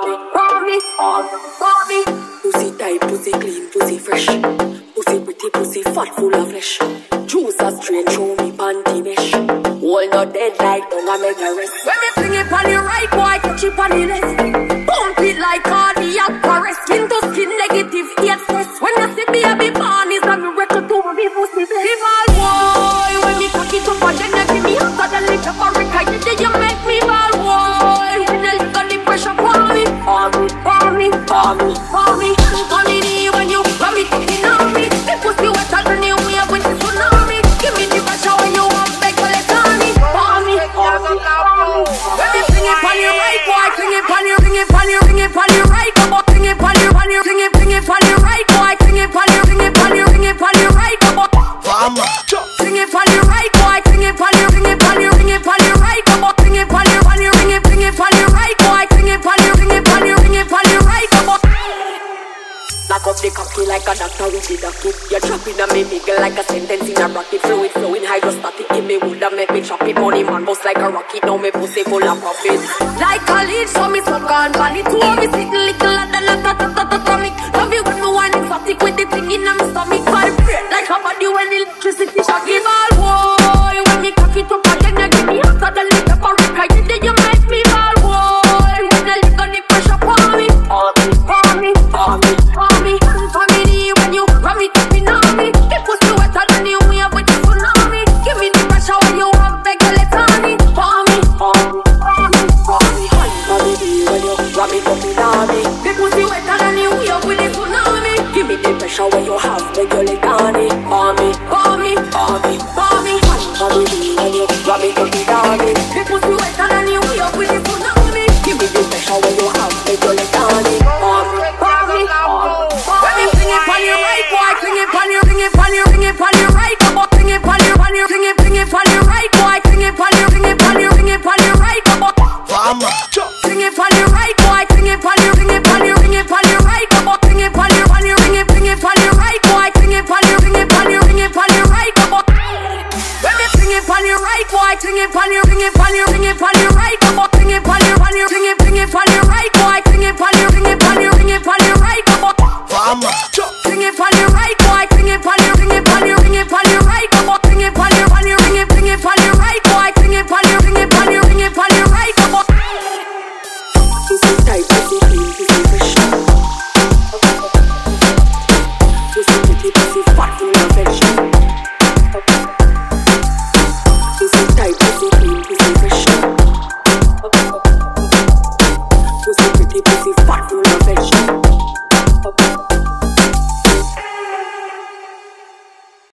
me. Pussy tight, pussy clean, pussy fresh. Pussy pretty, pussy fat, full of flesh. Juice a strain, show me panty mesh. Hold not dead like don't I make a rest. When me fling it on the right, boy, touch it on the left. Pump it like cardiac arrest. Skin to skin, negative, hate stress. When I see baby born, is a miracle to me pussy bless. Give all boy, when me cock it up and then you give me hotter than little America. You make me ball boy. When you look on the pressure for me, for me. When you got me talking on me, the pussy wetter than the wave with the tsunami. Give me the pressure when you want beg for let on me, for me. When me fling it on your right, boy, fling it on your, ring it on your right, boy, fling it on your, fling it on your right, boy, fling it on your, ring it on your right, boy. Fling it on your right, boy, fling it on your, ring it on your right, boy, fling it on your, ring it on your right, boy, fling it on your, ring it on your right, boy. Lock up the cocky like a doctor with the docket. You're dropping a me bigger like a sentence in a bracket. Fluid flowing hydrostatic. Give me wood and make me chop it. Money man bust like a rocket. Now me pussy full of profit. Like a lead, so me suck on valley. Two of me sitting little and then atomic. Love you when me wine exotic with the thing in my stomach. Vibrate like a body when electricity shock. Give all boy when me cock it up again. You give me hotter than little America. You make me ball boy when you look on the pressure for me. When you ram it up in on me, the pussy wetter than the wave with the tsunami. Give me the pressure when you want beg for let on me, for me. When you ram it up in on me, the pussy wetter than the wave with the tsunami. Give me the pressure when you have beg for let on me, for me. When you ram it up in on me, the pussy wetter than the wave with the tsunami. Give me the pressure when you have beg for let on me, for me. Fling it on your right, boy. Fling it on your, ring it on your right, boy. Fling it on your, ring it on your right, boy. Fling it on your, ring it on your right, boy. Fling it on your right, boy. Fling it on your, ring it on your right, boy. Fling it on your, ring it on your right, boy. Fling it on your, ring it on your right, boy. When me fling it on your right, boy. Fling it on your, ring it on your right, boy. Fling it on your, ring it on your right, boy. Fling it on your, ring it on your right, boy. Fling it on your right, boy. Fling it on your, ring it on your right, boy. Fling it on your, ring it on your right, boy. Fling it on your, ring it on your right, boy. Pussy tight, pussy clean, pussy fresh. Pussy pretty, pussy fat, full of flesh. Pussy tight, pussy clean, pussy fresh. Pussy pretty, pussy fat, full of flesh.